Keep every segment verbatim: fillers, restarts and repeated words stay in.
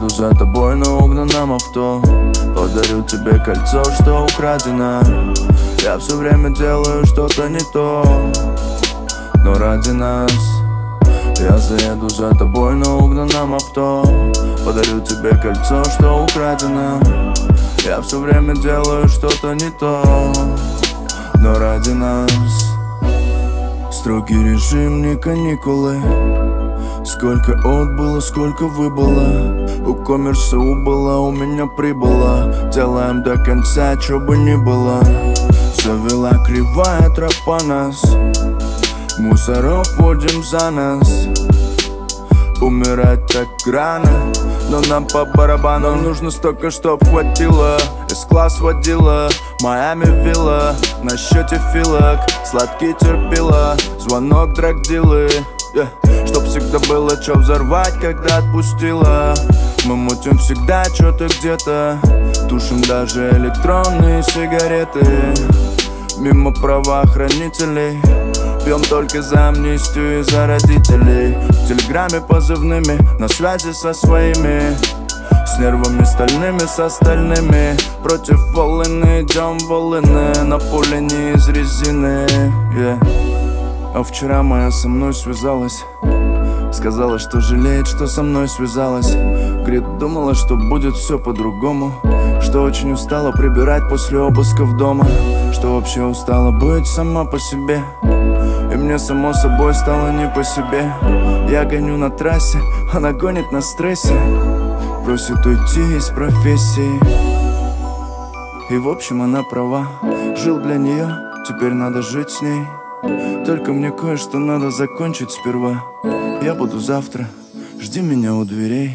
заеду за тобой на угнанном авто. Подарю тебе кольцо, что украдено. Я все время делаю что-то не то, но ради нас. Я заеду за тобой на угнанном авто. Подарю тебе кольцо, что украдено. Я все время делаю что-то не то, но ради нас. Строгий режим, не каникулы. Сколько отбыло, сколько выбыло. У коммерса убыло, у меня прибыло. Делаем до конца, чё бы ни было. Завела кривая тропа нас. Мусоров водим за нас. Умирать так рано, но нам по барабану. Нужно столько, чтоб хватило. С-класс водила, Майами вилла. На счете филок, сладкий терпила. Звонок драгдилы, yeah. Чтоб всегда было чё взорвать, когда отпустила. Мы мутим всегда чё-то где-то. Тушим даже электронные сигареты. Мимо правоохранителей. Пьем только за амнистию и за родителей. В телеграме позывными, на связи со своими. С нервами стальными, с остальными. Против волны идем волны. На поле не из резины, yeah. А вчера моя со мной связалась. Сказала, что жалеет, что со мной связалась. Говорит, думала, что будет все по-другому. Что очень устала прибирать после обысков дома. Что вообще устала быть сама по себе. И мне само собой стало не по себе. Я гоню на трассе, она гонит на стрессе. Просит уйти из профессии. И в общем она права. Жил для нее, теперь надо жить с ней. Только мне кое-что надо закончить сперва. Я буду завтра, жди меня у дверей.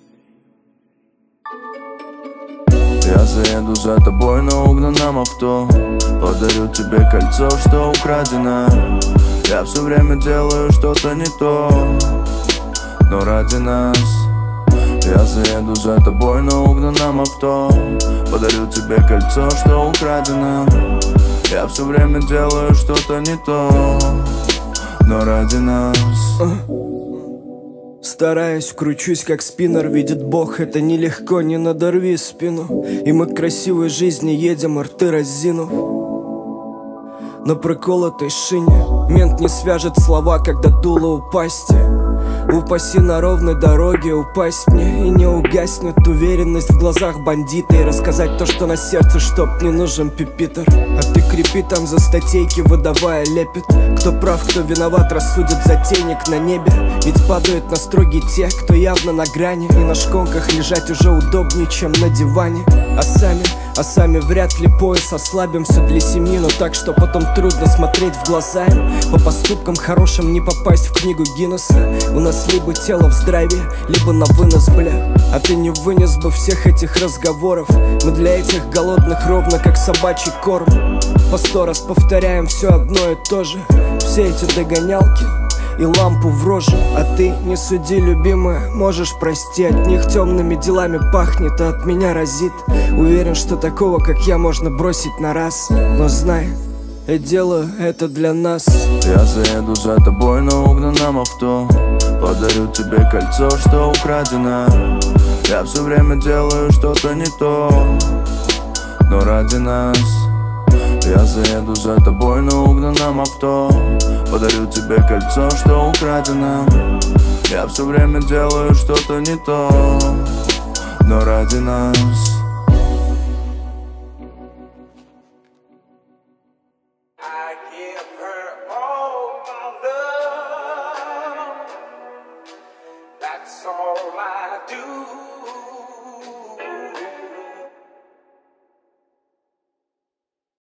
Я заеду за тобой на угнанном авто. Подарю тебе кольцо, что украдено. Я все время делаю что-то не то, но ради нас. Я заеду за тобой на угнанном авто. Подарю тебе кольцо, что украдено. Я все время делаю что-то не то, но ради нас. Стараюсь, кручусь как спиннер, видит Бог, это нелегко, не надорви спину. И мы к красивой жизни едем, рты разинув. На проколотой шине мент не свяжет слова, когда дуло у пасти. Упаси на ровной дороге упасть мне. И не угаснет уверенность в глазах бандита. И рассказать то, что на сердце, чтоб не нужен пипитер. А ты крепи там за статейки, выдавая лепет. Кто прав, кто виноват, рассудит затейник на небе. Ведь падают на строги те, кто явно на грани. И на шконках лежать уже удобнее, чем на диване. А сами, а сами вряд ли пояс ослабим. Все для семьи, но так, что потом трудно смотреть в глаза им. По поступкам хорошим не попасть в книгу Гиннесса. У нас либо тело в здравии, либо на вынос, бля. А ты не вынес бы всех этих разговоров. Мы для этих голодных ровно как собачий корм. По сто раз повторяем все одно и то же. Все эти догонялки и лампу в рожу. А ты не суди, любимая, можешь прости. От них темными делами пахнет, а от меня разит. Уверен, что такого, как я, можно бросить на раз. Но знай, я делаю это для нас. Я заеду за тобой на угнанном авто. Подарю тебе кольцо, что украдено. Я все время делаю что-то не то, но ради нас. Я заеду за тобой на угнанном авто. Подарю тебе кольцо, что украдено. Я все время делаю что-то не то, но ради нас. That's all I do.